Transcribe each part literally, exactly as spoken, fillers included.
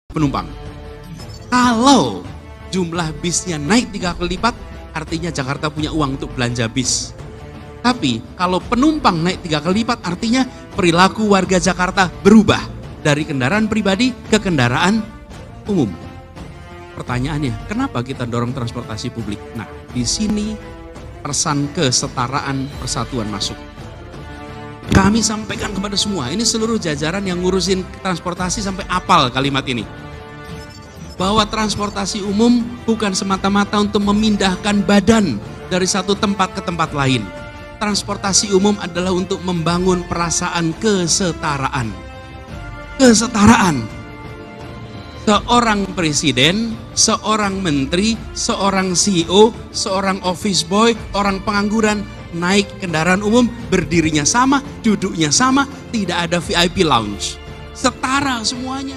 penumpang. Kalau jumlah bisnya naik tiga kali lipat, artinya Jakarta punya uang untuk belanja bis. Tapi kalau penumpang naik tiga kali lipat, artinya perilaku warga Jakarta berubah dari kendaraan pribadi ke kendaraan umum. Pertanyaannya, kenapa kita dorong transportasi publik? Nah, di sini pesan kesetaraan persatuan masuk. Kami sampaikan kepada semua, ini seluruh jajaran yang ngurusin transportasi sampai apal kalimat ini. Bahwa transportasi umum bukan semata-mata untuk memindahkan badan dari satu tempat ke tempat lain. Transportasi umum adalah untuk membangun perasaan kesetaraan. Kesetaraan. Seorang presiden, seorang menteri, seorang C E O, seorang office boy, orang pengangguran, naik kendaraan umum, berdirinya sama, duduknya sama, tidak ada V I P lounge. Setara semuanya.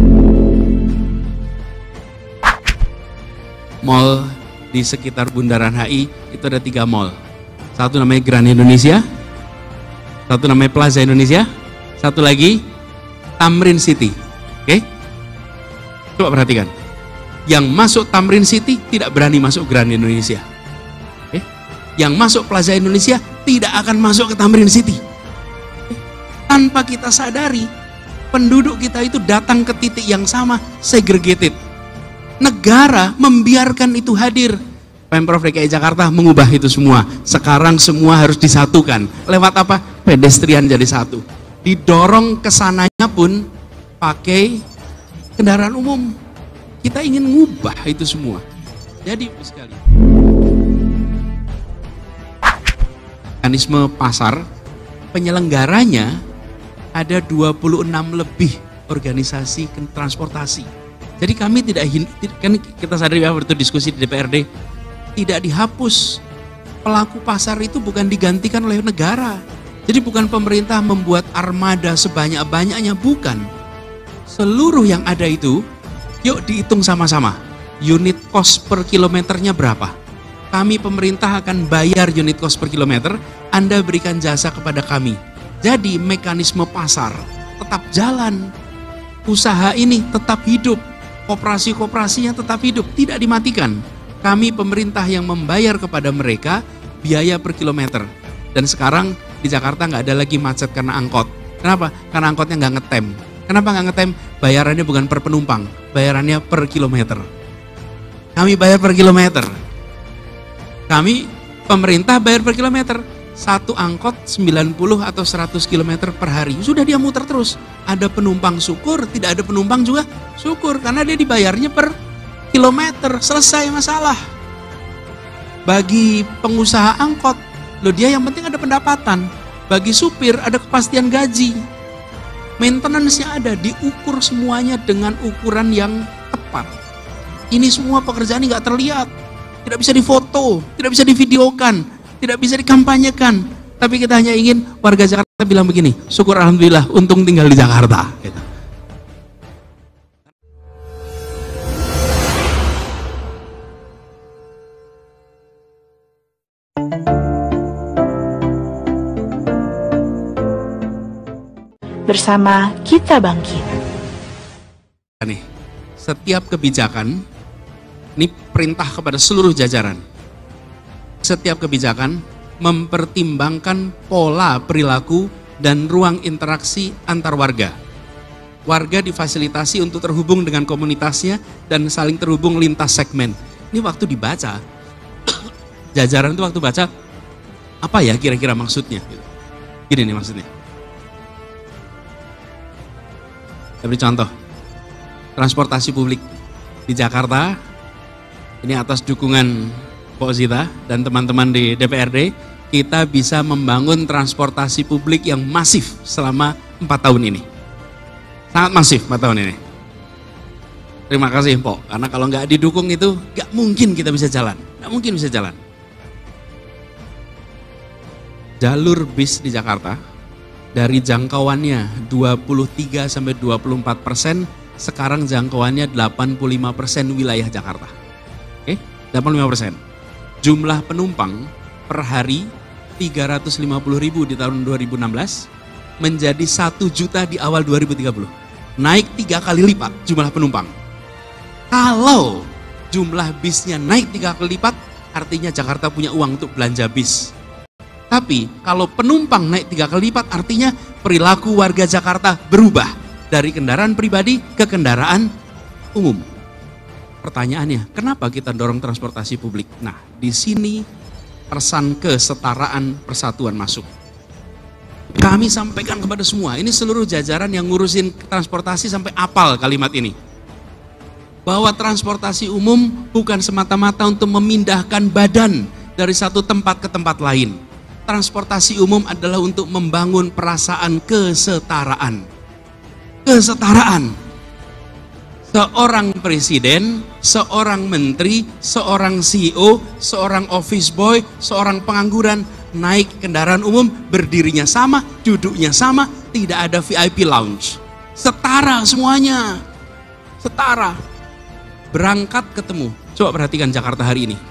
Mall di sekitar Bundaran H I itu ada tiga mall. Satu namanya Grand Indonesia, satu namanya Plaza Indonesia, satu lagi Tamrin City. Oke? Coba perhatikan. Yang masuk Tamrin City tidak berani masuk Grand Indonesia. Oke? Yang masuk Plaza Indonesia tidak akan masuk ke Tamrin City. Oke? Tanpa kita sadari, penduduk kita itu datang ke titik yang sama, segregated. Negara membiarkan itu hadir. Pemprov D K I Jakarta mengubah itu semua. Sekarang semua harus disatukan. Lewat apa? Pedestrian jadi satu. Didorong kesananya pun pakai kendaraan umum. Kita ingin mengubah itu semua. Jadi sekali. Mekanisme pasar, penyelenggaranya ada dua puluh enam lebih organisasi transportasi. Jadi kami tidak, kan kita sadari waktu diskusi di D P R D, tidak dihapus. Pelaku pasar itu bukan digantikan oleh negara. Jadi bukan pemerintah membuat armada sebanyak-banyaknya, bukan. Seluruh yang ada itu, yuk dihitung sama-sama. Unit cost per kilometernya berapa? Kami pemerintah akan bayar unit cost per kilometer, Anda berikan jasa kepada kami. Jadi mekanisme pasar tetap jalan. Usaha ini tetap hidup. Koperasi-koperasinya tetap hidup, tidak dimatikan. Kami pemerintah yang membayar kepada mereka biaya per kilometer. Dan sekarang di Jakarta nggak ada lagi macet karena angkot. Kenapa? Karena angkotnya nggak ngetem. Kenapa nggak ngetem? Bayarannya bukan per penumpang, bayarannya per kilometer. Kami bayar per kilometer. Kami pemerintah bayar per kilometer. Satu angkot sembilan puluh atau seratus kilometer per hari. Sudah dia muter terus. Ada penumpang syukur, tidak ada penumpang juga syukur. Karena dia dibayarnya per kilometer. Selesai masalah. Bagi pengusaha angkot, loh dia yang penting ada pendapatan. Bagi supir ada kepastian gaji. Maintenance-nya ada, diukur semuanya dengan ukuran yang tepat. Ini semua pekerjaan ini nggak terlihat. Tidak bisa difoto, tidak bisa divideokan, tidak bisa dikampanyekan, tapi kita hanya ingin warga Jakarta bilang begini, syukur alhamdulillah, untung tinggal di Jakarta. Gitu. Bersama kita bangkit. Nih, setiap kebijakan, ini perintah kepada seluruh jajaran. Setiap kebijakan mempertimbangkan pola perilaku dan ruang interaksi antar warga. Warga difasilitasi untuk terhubung dengan komunitasnya dan saling terhubung lintas segmen. Ini waktu dibaca, jajaran itu waktu baca, apa ya kira-kira maksudnya? Gini nih maksudnya. Saya beri contoh, transportasi publik di Jakarta, ini atas dukungan Pak Zita dan teman-teman di D P R D, kita bisa membangun transportasi publik yang masif selama empat tahun ini. Sangat masif empat tahun ini. Terima kasih Pak, karena kalau nggak didukung itu nggak mungkin kita bisa jalan, nggak mungkin bisa jalan. Jalur bis di Jakarta dari jangkauannya dua puluh tiga sampai dua puluh empat persen, sekarang jangkauannya delapan puluh lima persen wilayah Jakarta. Oke, delapan puluh lima persen. Jumlah penumpang per hari tiga ratus lima puluh ribu di tahun dua ribu enam belas menjadi satu juta di awal dua ribu tiga puluh. naik tiga kali lipat jumlah penumpang. Kalau jumlah bisnya naik tiga kali lipat, artinya Jakarta punya uang untuk belanja bis. Tapi kalau penumpang naik tiga kali lipat, artinya perilaku warga Jakarta berubah dari kendaraan pribadi ke kendaraan umum. Pertanyaannya, kenapa kita dorong transportasi publik? Nah, di sini pesan kesetaraan persatuan masuk. Kami sampaikan kepada semua, ini seluruh jajaran yang ngurusin transportasi sampai apal kalimat ini. Bahwa transportasi umum bukan semata-mata untuk memindahkan badan dari satu tempat ke tempat lain. Transportasi umum adalah untuk membangun perasaan kesetaraan. Kesetaraan. Seorang presiden, seorang menteri, seorang C E O, seorang office boy, seorang pengangguran naik kendaraan umum, berdirinya sama, duduknya sama, tidak ada V I P lounge. Setara semuanya. Setara. Berangkat ketemu. Coba perhatikan Jakarta hari ini.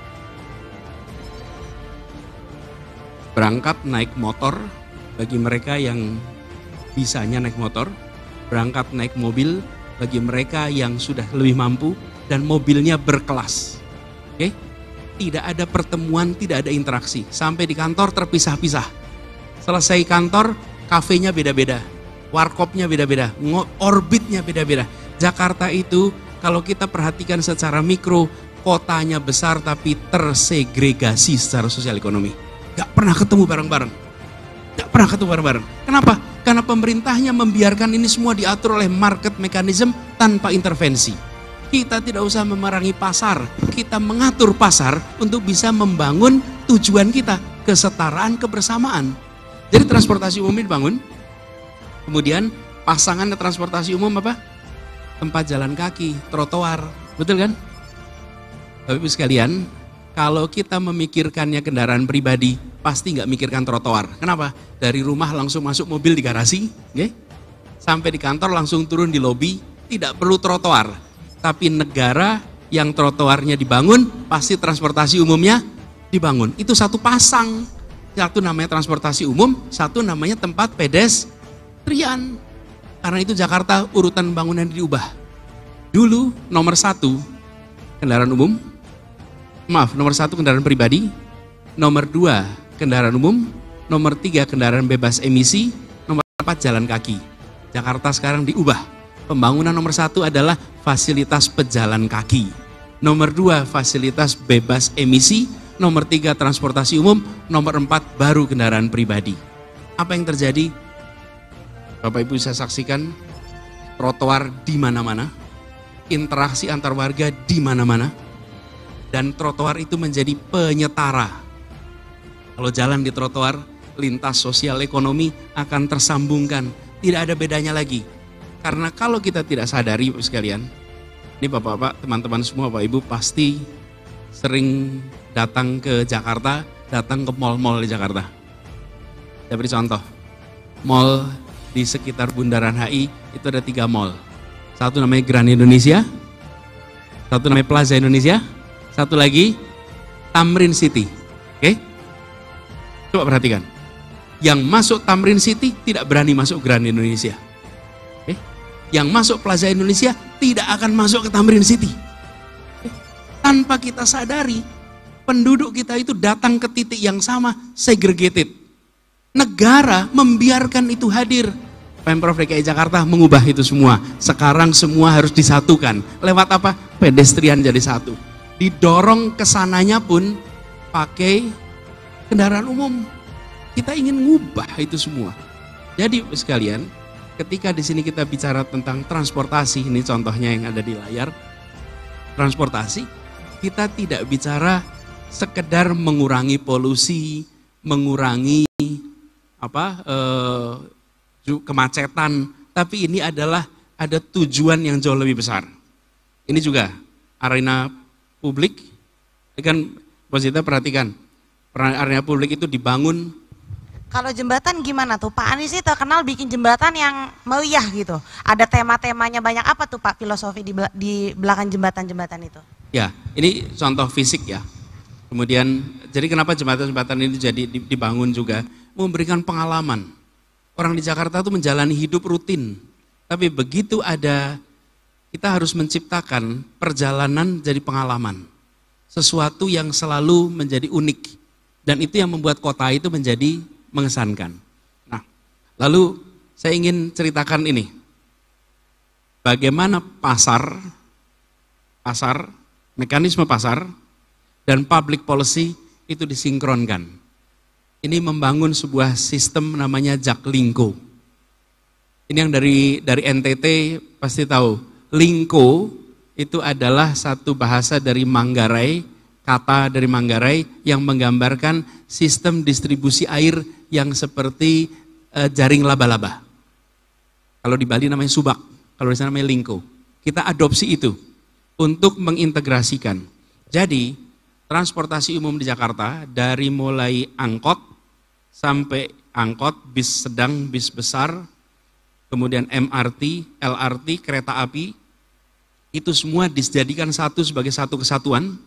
Berangkat naik motor bagi mereka yang bisanya naik motor. Berangkat naik mobil bagi mereka yang sudah lebih mampu dan mobilnya berkelas. Oke? Tidak ada pertemuan, tidak ada interaksi. Sampai di kantor terpisah-pisah. Selesai kantor, kafenya beda-beda. Warkopnya beda-beda. Orbitnya beda-beda. Jakarta itu kalau kita perhatikan secara mikro, kotanya besar tapi tersegregasi secara sosial ekonomi. Gak pernah ketemu bareng-bareng. Gak pernah ketemu bareng-bareng. Kenapa? Karena pemerintahnya membiarkan ini semua diatur oleh market mechanism tanpa intervensi. Kita tidak usah memerangi pasar, kita mengatur pasar untuk bisa membangun tujuan kita, kesetaraan, kebersamaan. Jadi transportasi umum dibangun, kemudian pasangan transportasi umum apa? Tempat jalan kaki, trotoar, betul kan? Bapak Ibu sekalian, kalau kita memikirkannya kendaraan pribadi, pasti nggak mikirkan trotoar. Kenapa? Dari rumah langsung masuk mobil di garasi, okay? Sampai di kantor langsung turun di lobi, tidak perlu trotoar. Tapi negara yang trotoarnya dibangun, pasti transportasi umumnya dibangun. Itu satu pasang. Satu namanya transportasi umum, satu namanya tempat pedestrian. Karena itu Jakarta urutan bangunan diubah. Dulu nomor satu kendaraan umum, maaf nomor satu kendaraan pribadi, nomor dua kendaraan umum, nomor tiga kendaraan bebas emisi, nomor empat jalan kaki. Jakarta sekarang diubah. Pembangunan nomor satu adalah fasilitas pejalan kaki. Nomor dua fasilitas bebas emisi, nomor tiga transportasi umum, nomor empat baru kendaraan pribadi. Apa yang terjadi? Bapak Ibu bisa saksikan trotoar di mana-mana, interaksi antar warga di mana-mana, dan trotoar itu menjadi penyetara. Kalau jalan di trotoar, lintas sosial ekonomi akan tersambungkan, tidak ada bedanya lagi. Karena kalau kita tidak sadari Bapak sekalian, ini Bapak-Bapak, teman-teman semua, Bapak Ibu pasti sering datang ke Jakarta, datang ke mall-mall di Jakarta. Saya beri contoh, mall di sekitar Bundaran H I itu ada tiga mall. Satu namanya Grand Indonesia, satu namanya Plaza Indonesia, satu lagi Tamrin City. Oke? Coba perhatikan. Yang masuk Tamrin City tidak berani masuk Grand Indonesia. Oke? Yang masuk Plaza Indonesia tidak akan masuk ke Tamrin City. Oke? Tanpa kita sadari, penduduk kita itu datang ke titik yang sama, segregated. Negara membiarkan itu hadir. Pemprov D K I Jakarta mengubah itu semua. Sekarang semua harus disatukan. Lewat apa? Pedestrian jadi satu. Didorong kesananya pun pakai kendaraan umum. Kita ingin ngubah itu semua. Jadi sekalian, ketika di sini kita bicara tentang transportasi, ini contohnya yang ada di layar. Transportasi, kita tidak bicara sekedar mengurangi polusi, mengurangi apa eh, kemacetan, tapi ini adalah ada tujuan yang jauh lebih besar. Ini juga arena publik, kan Posita perhatikan, arena publik itu dibangun. Kalau jembatan gimana tuh? Pak Anies sih terkenal bikin jembatan yang meriah gitu. Ada tema-temanya banyak apa tuh Pak filosofi di, di belakang jembatan-jembatan itu? Ya, ini contoh fisik ya. Kemudian, jadi kenapa jembatan-jembatan ini jadi dibangun juga? Memberikan pengalaman. Orang di Jakarta tuh menjalani hidup rutin. Tapi begitu ada, kita harus menciptakan perjalanan jadi pengalaman. Sesuatu yang selalu menjadi unik. Dan itu yang membuat kota itu menjadi mengesankan. Nah, lalu saya ingin ceritakan ini. Bagaimana pasar, pasar, mekanisme pasar, dan public policy itu disinkronkan. Ini membangun sebuah sistem namanya Jaklingko. Ini yang dari dari N T T pasti tahu. Lingko itu adalah satu bahasa dari Manggarai, kata dari Manggarai yang menggambarkan sistem distribusi air yang seperti e, jaring laba-laba. Kalau di Bali namanya subak, kalau di sana namanya lingko. Kita adopsi itu untuk mengintegrasikan. Jadi transportasi umum di Jakarta dari mulai angkot sampai angkot, bis sedang, bis besar, kemudian M R T, L R T, kereta api, itu semua dijadikan satu sebagai satu kesatuan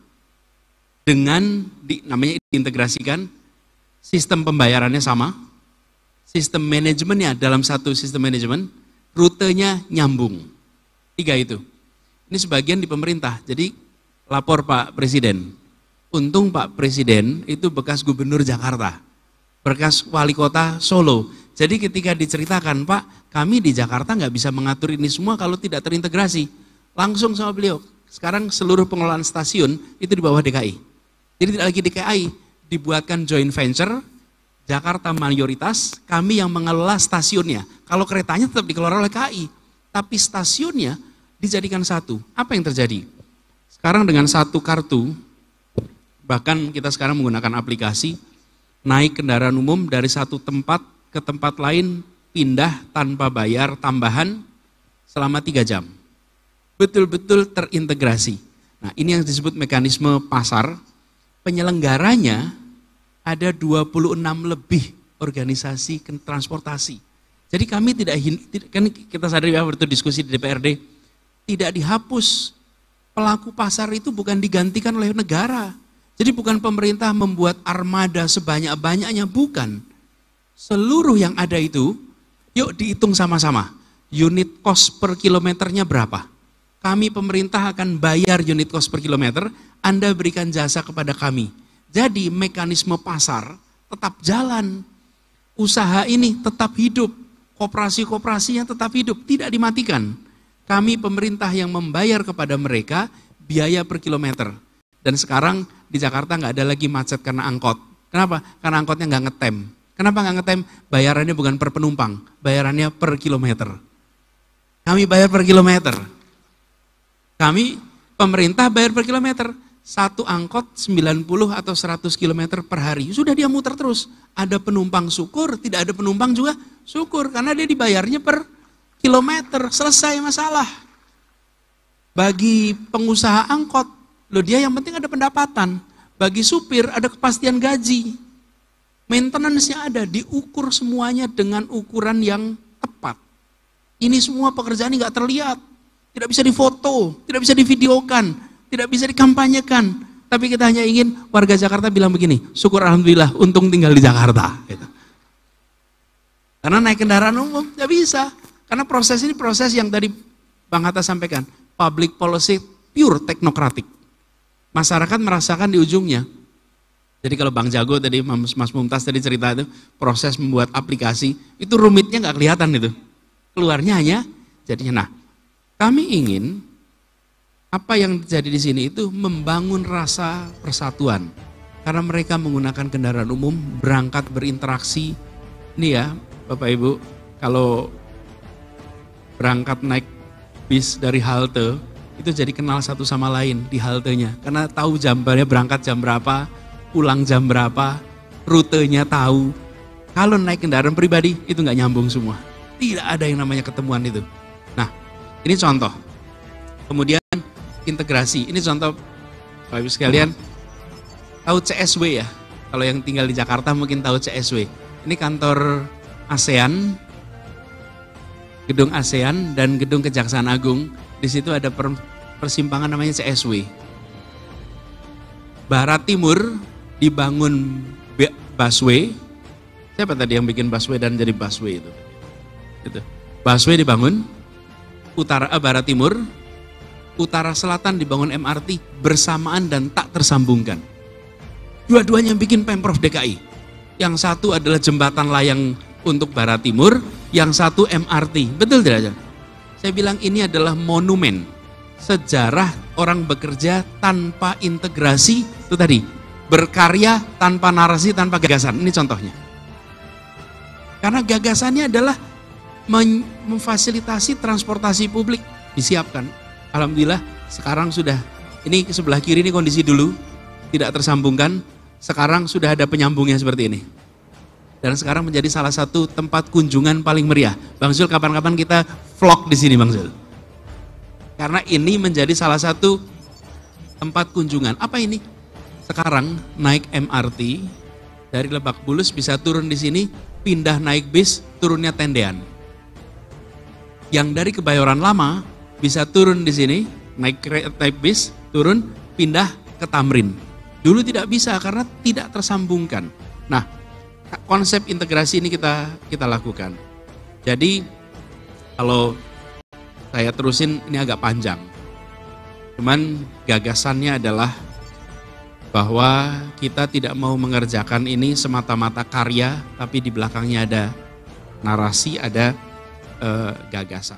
dengan di, namanya diintegrasikan, sistem pembayarannya sama, sistem manajemennya dalam satu sistem manajemen, rutenya nyambung. Tiga itu. Ini sebagian di pemerintah, jadi lapor Pak Presiden. Untung Pak Presiden itu bekas gubernur Jakarta, bekas wali kota Solo. Jadi ketika diceritakan, Pak, kami di Jakarta nggak bisa mengatur ini semua kalau tidak terintegrasi. Langsung sama beliau, sekarang seluruh pengelolaan stasiun itu di bawah D K I. Jadi tidak lagi D K I, dibuatkan joint venture, Jakarta mayoritas, kami yang mengelola stasiunnya. Kalau keretanya tetap dikelola oleh K A I, tapi stasiunnya dijadikan satu. Apa yang terjadi? Sekarang dengan satu kartu, bahkan kita sekarang menggunakan aplikasi, naik kendaraan umum dari satu tempat ke tempat lain, pindah tanpa bayar tambahan selama tiga jam. Betul-betul terintegrasi. Nah, ini yang disebut mekanisme pasar. Penyelenggaranya ada dua puluh enam lebih organisasi transportasi. Jadi kami tidak, kan kita sadari waktu diskusi di D P R D, tidak dihapus. Pelaku pasar itu bukan digantikan oleh negara. Jadi bukan pemerintah membuat armada sebanyak-banyaknya, bukan. Seluruh yang ada itu, yuk dihitung sama-sama. Unit cost per kilometernya berapa? Kami pemerintah akan bayar unit cost per kilometer, Anda berikan jasa kepada kami. Jadi mekanisme pasar tetap jalan. Usaha ini tetap hidup. Koperasi-koperasinya tetap hidup, tidak dimatikan. Kami pemerintah yang membayar kepada mereka biaya per kilometer. Dan sekarang di Jakarta nggak ada lagi macet karena angkot. Kenapa? Karena angkotnya nggak ngetem. Kenapa nggak ngetem? Bayarannya bukan per penumpang, bayarannya per kilometer. Kami bayar per kilometer. Kami pemerintah bayar per kilometer. Satu angkot sembilan puluh atau seratus kilometer per hari. Sudah dia muter terus. Ada penumpang syukur, tidak ada penumpang juga syukur. Karena dia dibayarnya per kilometer. Selesai masalah. Bagi pengusaha angkot, loh dia yang penting ada pendapatan. Bagi supir ada kepastian gaji. Maintenance-nya ada, diukur semuanya dengan ukuran yang tepat. Ini semua pekerjaan ini nggak terlihat. Tidak bisa difoto, tidak bisa divideokan, tidak bisa dikampanyekan. Tapi kita hanya ingin warga Jakarta bilang begini, syukur alhamdulillah, untung tinggal di Jakarta. Gitu. Karena naik kendaraan umum, nggak bisa. Karena proses ini proses yang tadi Bang Hatta sampaikan, public policy pure teknokratik. Masyarakat merasakan di ujungnya. Jadi kalau Bang Jago tadi, Mas Mumtaz tadi cerita itu, proses membuat aplikasi, itu rumitnya nggak kelihatan itu. Keluarnya hanya jadinya. Nah, kami ingin apa yang terjadi di sini itu membangun rasa persatuan. Karena mereka menggunakan kendaraan umum, berangkat berinteraksi. Ini ya, Bapak Ibu, kalau berangkat naik bis dari halte, itu jadi kenal satu sama lain di haltenya. Karena tahu jamnya berangkat jam berapa, pulang jam berapa, rutenya tahu. Kalau naik kendaraan pribadi, itu nggak nyambung semua. Tidak ada yang namanya ketemuan itu. Nah, ini contoh. Kemudian integrasi. Ini contoh, Bapak Ibu sekalian, tahu C S W ya? Kalau yang tinggal di Jakarta mungkin tahu C S W. Ini kantor ASEAN, gedung ASEAN dan gedung Kejaksaan Agung. Di situ ada persimpangan namanya C S W. Barat Timur dibangun busway. Siapa tadi yang bikin busway dan jadi busway itu? Itu. Busway dibangun, utara eh, barat timur, utara selatan dibangun M R T bersamaan dan tak tersambungkan. Dua-duanya bikin Pemprov D K I. Yang satu adalah jembatan layang untuk barat timur, yang satu M R T. Betul tidak? Saya bilang ini adalah monumen sejarah orang bekerja tanpa integrasi, itu tadi, berkarya tanpa narasi, tanpa gagasan. Ini contohnya. Karena gagasannya adalah memfasilitasi transportasi publik disiapkan. Alhamdulillah sekarang sudah, ini sebelah kiri ini kondisi dulu tidak tersambungkan, sekarang sudah ada penyambungnya seperti ini. Dan sekarang menjadi salah satu tempat kunjungan paling meriah. Bang Zul, kapan-kapan kita vlog di sini, Bang Zul. Karena ini menjadi salah satu tempat kunjungan. Apa ini? Sekarang naik M R T dari Lebak Bulus bisa turun di sini, pindah naik bis, turunnya tendean. Yang dari Kebayoran Lama bisa turun di sini, naik naik bis, turun, pindah ke Tamrin. Dulu tidak bisa karena tidak tersambungkan. Nah, konsep integrasi ini kita kita lakukan. Jadi kalau saya terusin ini agak panjang. Cuman gagasannya adalah bahwa kita tidak mau mengerjakan ini semata-mata karya, tapi di belakangnya ada narasi, ada eh, gagasan.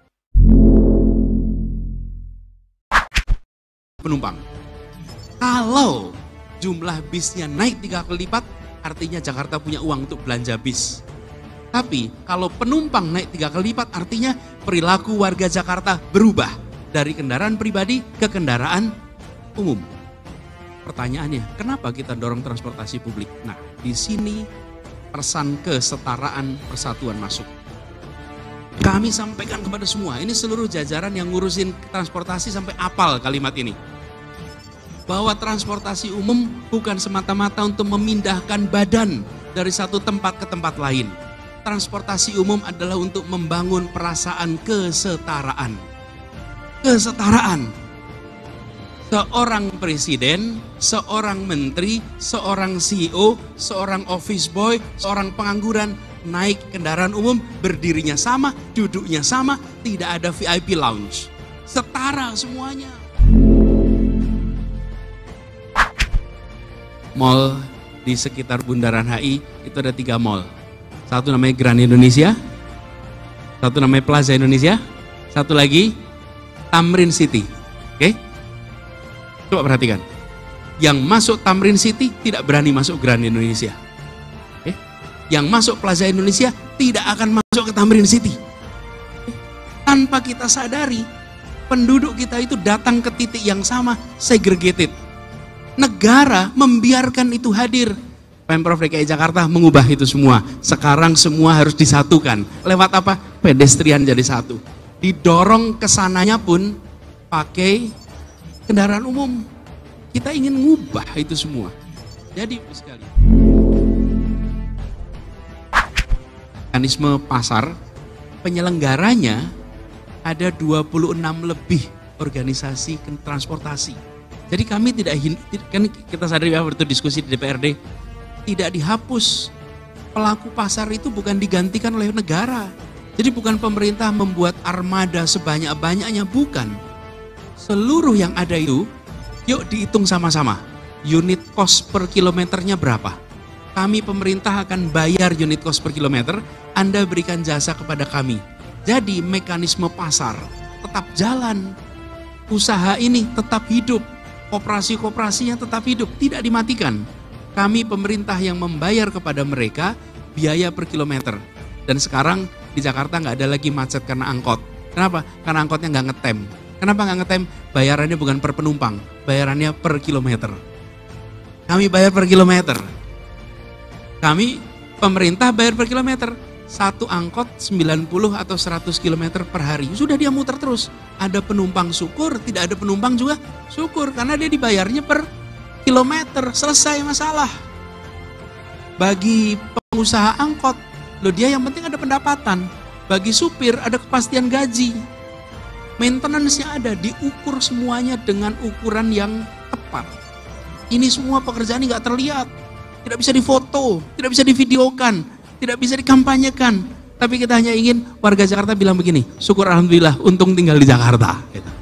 Penumpang. Kalau jumlah bisnya naik tiga kali lipat, artinya Jakarta punya uang untuk belanja bis. Tapi kalau penumpang naik tiga kali lipat, artinya perilaku warga Jakarta berubah dari kendaraan pribadi ke kendaraan umum. Pertanyaannya, kenapa kita dorong transportasi publik? Nah, di sini pesan kesetaraan persatuan masuk. Kami sampaikan kepada semua, ini seluruh jajaran yang ngurusin transportasi sampai apal kalimat ini. Bahwa transportasi umum bukan semata-mata untuk memindahkan badan dari satu tempat ke tempat lain. Transportasi umum adalah untuk membangun perasaan kesetaraan. Kesetaraan. Seorang presiden, seorang menteri, seorang C E O, seorang office boy, seorang pengangguran naik kendaraan umum, berdirinya sama, duduknya sama, tidak ada V I P lounge. Setara semuanya. Mall di sekitar Bundaran H I itu ada tiga mall. Satu namanya Grand Indonesia, satu namanya Plaza Indonesia, satu lagi Tamrin City. Oke? Coba perhatikan. Yang masuk Tamrin City tidak berani masuk Grand Indonesia. Oke? Yang masuk Plaza Indonesia tidak akan masuk ke Tamrin City. Oke? Tanpa kita sadari, penduduk kita itu datang ke titik yang sama, segregated. Negara membiarkan itu hadir. Pemprov D K I Jakarta mengubah itu semua. Sekarang semua harus disatukan. Lewat apa? Pedestrian jadi satu. Didorong kesananya pun pakai kendaraan umum. Kita ingin mengubah itu semua. Jadi sekali. Mekanisme pasar, penyelenggaranya ada dua puluh enam lebih organisasi transportasi. Jadi kami tidak, kan kita sadari waktu diskusi di D P R D, tidak dihapus. Pelaku pasar itu bukan digantikan oleh negara. Jadi bukan pemerintah membuat armada sebanyak-banyaknya, bukan. Seluruh yang ada itu, yuk dihitung sama-sama. Unit cost per kilometernya berapa? Kami pemerintah akan bayar unit cost per kilometer, Anda berikan jasa kepada kami. Jadi mekanisme pasar tetap jalan. Usaha ini tetap hidup. Koperasi-koperasinya tetap hidup, tidak dimatikan. Kami pemerintah yang membayar kepada mereka biaya per kilometer. Dan sekarang di Jakarta nggak ada lagi macet karena angkot. Kenapa? Karena angkotnya nggak ngetem. Kenapa nggak ngetem? Bayarannya bukan per penumpang, bayarannya per kilometer. Kami bayar per kilometer. Kami pemerintah bayar per kilometer. Satu angkot sembilan puluh atau seratus kilometer per hari. Sudah dia muter terus. Ada penumpang syukur, tidak ada penumpang juga syukur. Karena dia dibayarnya per kilometer. Selesai masalah. Bagi pengusaha angkot, loh dia yang penting ada pendapatan. Bagi supir ada kepastian gaji. Maintenance-nya ada, diukur semuanya dengan ukuran yang tepat. Ini semua pekerjaan ini nggak terlihat. Tidak bisa difoto, tidak bisa divideokan. Tidak bisa dikampanyekan. Tapi kita hanya ingin warga Jakarta bilang begini, syukur alhamdulillah untung tinggal di Jakarta. Gitu.